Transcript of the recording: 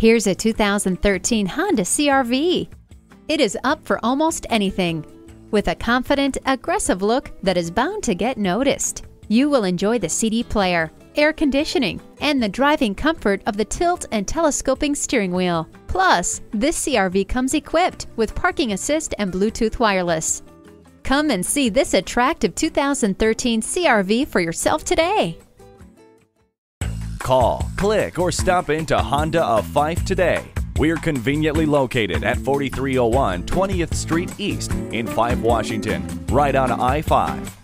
Here's a 2013 Honda CR-V. It is up for almost anything. With a confident, aggressive look that is bound to get noticed. You will enjoy the CD player, air conditioning, and the driving comfort of the tilt and telescoping steering wheel. Plus, this CR-V comes equipped with parking assist and Bluetooth wireless. Come and see this attractive 2013 CR-V for yourself today. Call, click, or stop into Honda of Fife today. We're conveniently located at 4301 20th Street East in Fife, Washington, right on I-5.